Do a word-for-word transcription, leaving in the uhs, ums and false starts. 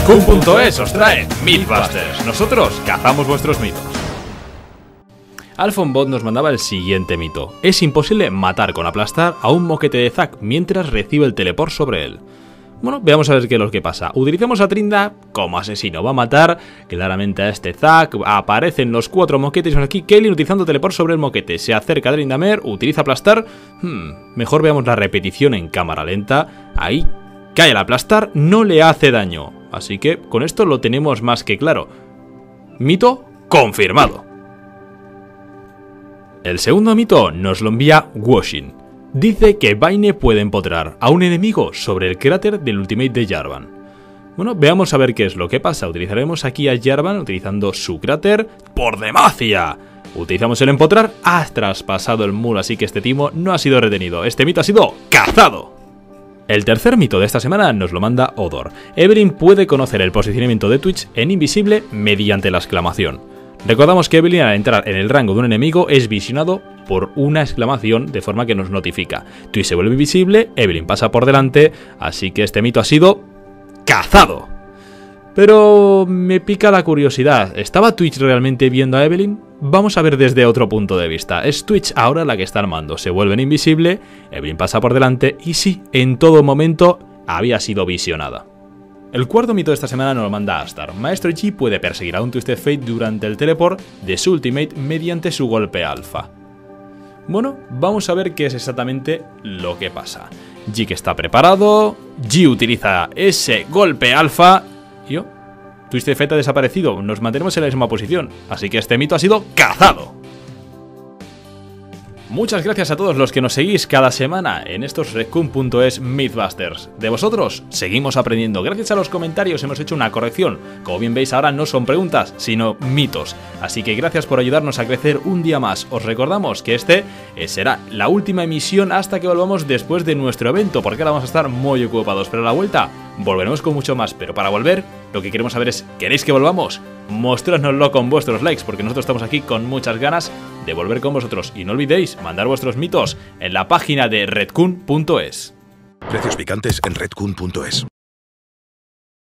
Redkun punto es os trae Mythbusters. Nosotros cazamos vuestros mitos. Alphonbot nos mandaba el siguiente mito. Es imposible matar con aplastar a un moquete de Zack mientras recibe el teleport sobre él. Bueno, veamos a ver qué es lo que pasa. Utilizamos a Trinda como asesino. Va a matar claramente a este Zack. Aparecen los cuatro moquetes. Aquí Caitlyn utilizando teleport sobre el moquete. Se acerca a Tryndamere, utiliza aplastar. Hmm, mejor veamos la repetición en cámara lenta. Ahí cae al aplastar, no le hace daño. Así que con esto lo tenemos más que claro. Mito confirmado. El segundo mito nos lo envía Washin. Dice que Vayne puede empotrar a un enemigo sobre el cráter del ultimate de Jarvan. Bueno, veamos a ver qué es lo que pasa. Utilizaremos aquí a Jarvan utilizando su cráter por demacia. Utilizamos el empotrar, ha traspasado el muro, así que este timo no ha sido retenido. Este mito ha sido cazado. El tercer mito de esta semana nos lo manda Odor. Evelynn puede conocer el posicionamiento de Twitch en invisible mediante la exclamación. Recordamos que Evelynn al entrar en el rango de un enemigo es visionado por una exclamación de forma que nos notifica. Twitch se vuelve invisible, Evelynn pasa por delante, así que este mito ha sido cazado. Pero me pica la curiosidad, ¿estaba Twitch realmente viendo a Evelynn? Vamos a ver desde otro punto de vista. Es Twitch ahora la que está al mando, se vuelven invisible, Evelynn pasa por delante y sí, en todo momento había sido visionada. El cuarto mito de esta semana nos lo manda Astar. Maestro Yi puede perseguir a un Twisted Fate durante el teleport de su ultimate mediante su golpe alfa. Bueno, vamos a ver qué es exactamente lo que pasa. Yi que está preparado, Yi utiliza ese golpe alfa y oh, Twisted Fate ha desaparecido, nos mantenemos en la misma posición, así que este mito ha sido cazado. Muchas gracias a todos los que nos seguís cada semana en estos Redkun punto es Mythbusters. De vosotros seguimos aprendiendo. Gracias a los comentarios hemos hecho una corrección. Como bien veis ahora no son preguntas, sino mitos. Así que gracias por ayudarnos a crecer un día más. Os recordamos que este eh, será la última emisión hasta que volvamos después de nuestro evento, porque ahora vamos a estar muy ocupados. Pero a la vuelta volveremos con mucho más. Pero para volver, lo que queremos saber es, ¿queréis que volvamos? Mostrádnoslo con vuestros likes, porque nosotros estamos aquí con muchas ganas de volver con vosotros. Y no olvidéis mandar vuestros mitos en la página de Redkun punto es. Precios picantes en Redkun punto es.